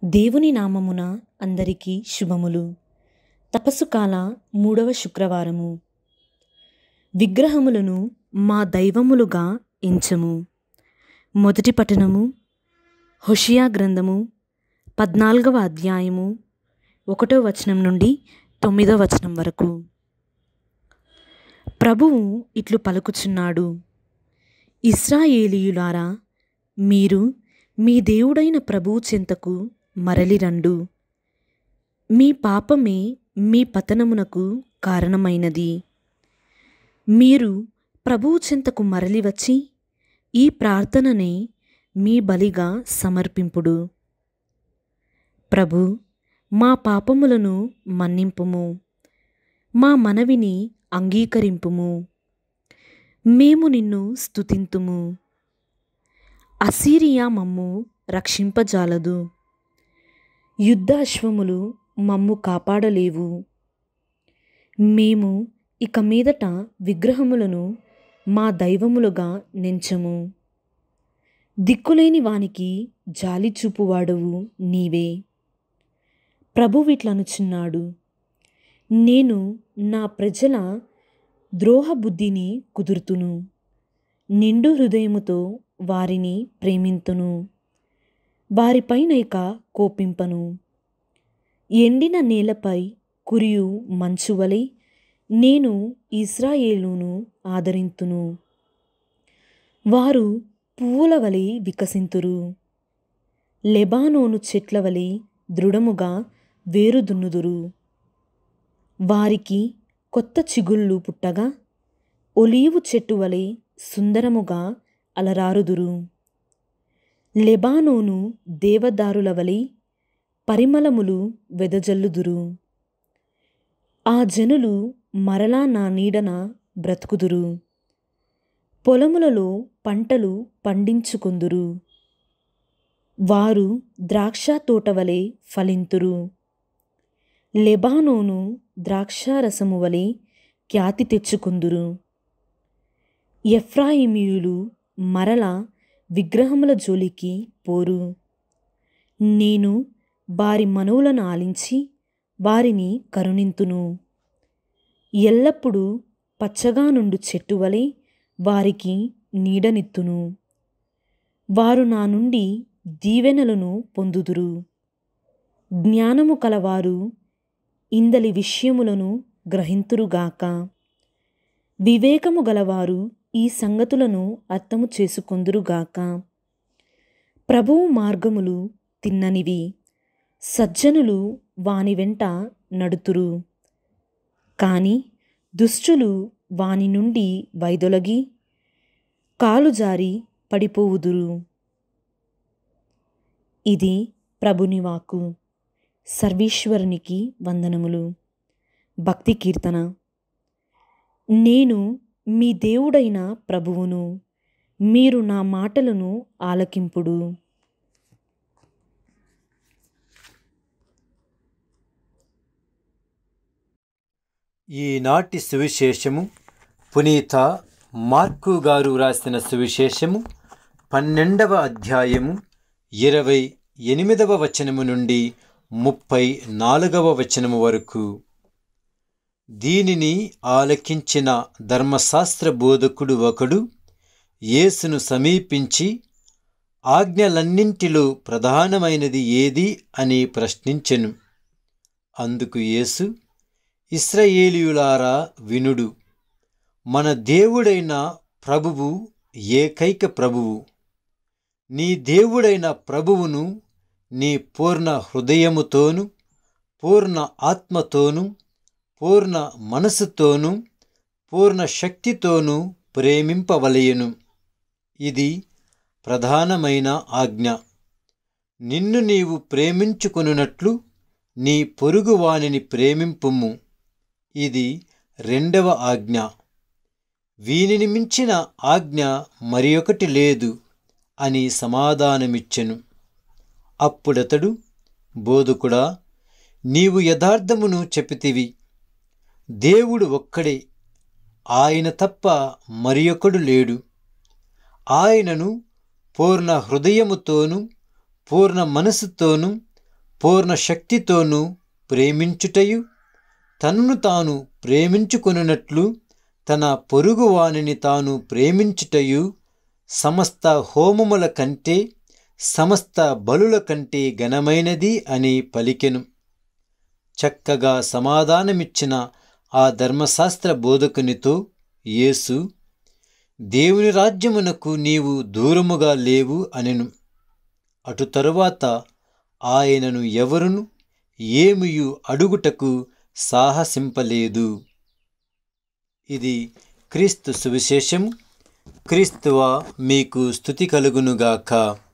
దేవుని నామమున అందరికీ శుభములు. తపస్సు కాల 3వ శుక్రవారము. విగ్రహములను మా దైవములుగా ఎంచము. మొదటి పఠనము హోషేయ గ్రంథము 14వ అధ్యాయము 1వ వచనం నుండి 9వ వచనం వరకు. ప్రభువు ఇట్లు పలుకుచున్నాడు: ఇశ్రాయేలీయులారా, మీరు మీ దేవుడైన ప్రభువు చెంతకు మరలిరండు. మీ పాపమే మీ పతనమునకు కారణమైనది. మీరు ప్రభువు చెంతకు మరలి వచ్చి ఈ ప్రార్థననే మీ బలిగా సమర్పింపుడు. ప్రభు, మా పాపములను మన్నింపుము, మా మనవిని అంగీకరింపుము. మేము నిన్ను స్తుతింతుము. అసీరియా మమ్ము రక్షింపజాలదు, యుద్ధాశ్వములు మమ్ము కాపాడలేవు. మేము ఇక మీదట విగ్రహములను మా దైవములుగా నెంచము. దిక్కులేని వానికి జాలి చూపువాడవు నీవే. ప్రభువిట్లనుచున్నాడు: నేను నా ప్రజల ద్రోహబుద్ధిని కుదుర్తును, నిండు హృదయముతో వారిని ప్రేమింతును, వారిపైన ఇక కోపింపను. ఎండిన నేలపై కురియు మంచువలె నేను ఇశ్రాయేలును ఆదరింతును. వారు పువ్వుల వలె వికసింతురు, లెబానోను చెట్ల వలె దృఢముగా వేరుదున్నుదురు. వారికి కొత్త చిగుళ్ళు పుట్టగా ఒలీవు చెట్టు వలె సుందరముగా అలరారుదురు. లెబానోను దేవదారుల వలె పరిమళములు వెదజల్లుదురు. ఆ జనులు మరలా నా నీడన బ్రతుకుదురు, పొలములలో పంటలు పండించుకొందురు. వారు ద్రాక్ష తోట వలె ఫలింతురు, లెబానోను ద్రాక్షారసము వలె ఖ్యాతి తెచ్చుకొందురు. ఎఫ్రాయిమీయులు మరల విగ్రహముల జోలికి పోరు. నేను వారి మనవులను ఆలించి వారిని కరుణింతును. ఎల్లప్పుడూ పచ్చగా నుండు చెట్టు వలె వారికి నీడనిత్తును. వారు నా నుండి దీవెనలను పొందుదురు. జ్ఞానము కలవారు ఇందలి విషయములను గ్రహింతురుగాక. వివేకము గలవారు ఈ సంగతులను అర్థము చేసుకొందురుగాక. ప్రభువు మార్గములు తిన్ననివి, సజ్జనులు వాని వెంట నడుతురు. కాని దుష్టులు వాని నుండి వైదొలగి కాలు జారి పడిపోవుదురు. ఇది ప్రభుని వాక్కు. సర్వేశ్వరునికి వందనములు. భక్తి కీర్తన. నేను మీ దేవుడైన ప్రభువును, మీరు నా మాటలను ఆలకింపుడు. ఈనాటి సువిశేషము పునీత మార్కు గారు రాసిన సువిశేషము 12వ అధ్యాయము 28వ వచనము నుండి 34వ వచనము వరకు. దీనిని ఆలకించిన ధర్మశాస్త్ర బోధకుడు ఒకడు యేసును సమీపించి, ఆజ్ఞలన్నింటిలో ప్రధానమైనది ఏది అని ప్రశ్నించెను. అందుకు యేసు, ఇశ్రాయేలీయులారా వినుడు, మన దేవుడైన ప్రభువు ఏకైక ప్రభువు. నీ దేవుడైన ప్రభువును నీ పూర్ణ హృదయముతోను, పూర్ణ ఆత్మతోను, పూర్ణ మనసుతోను, పూర్ణ శక్తితోనూ ప్రేమింపవలెను. ఇది ప్రధానమైన ఆజ్ఞ. నిన్ను నీవు ప్రేమించుకొనున్నట్లు నీ పొరుగువానిని ప్రేమింపుము. ఇది 2వ ఆజ్ఞ. వీనిని మించిన ఆజ్ఞ మరి ఒకటి లేదు అని సమాధానమిచ్చెను. అప్పుడతడు, బోధకుడా, నీవు యథార్థమును చెప్పితివి. దేవుడు ఒక్కడే, ఆయన తప్ప మరి ఒకడు లేడు. ఆయనను పూర్ణ హృదయముతోనూ పూర్ణ మనసుతోనూ పూర్ణ శక్తితోనూ ప్రేమించుటయు, తనను తాను ప్రేమించుకొనున్నట్లు తన పొరుగువానిని తాను ప్రేమించుటయు సమస్త హోమముల కంటే, సమస్త బలుల కంటే ఘనమైనది అని పలికెను. చక్కగా సమాధానమిచ్చిన ఆ ధర్మశాస్త్ర బోధకునితో యేసు, దేవుని రాజ్యమునకు నీవు దూరముగా లేవు అనెను. అటు తరువాత ఆయనను ఎవరును ఏమియు అడుగుటకు సాహసింపలేదు. ఇది క్రీస్తు సువిశేషము. క్రీస్తువా మీకు స్తుతి కలుగునుగాక.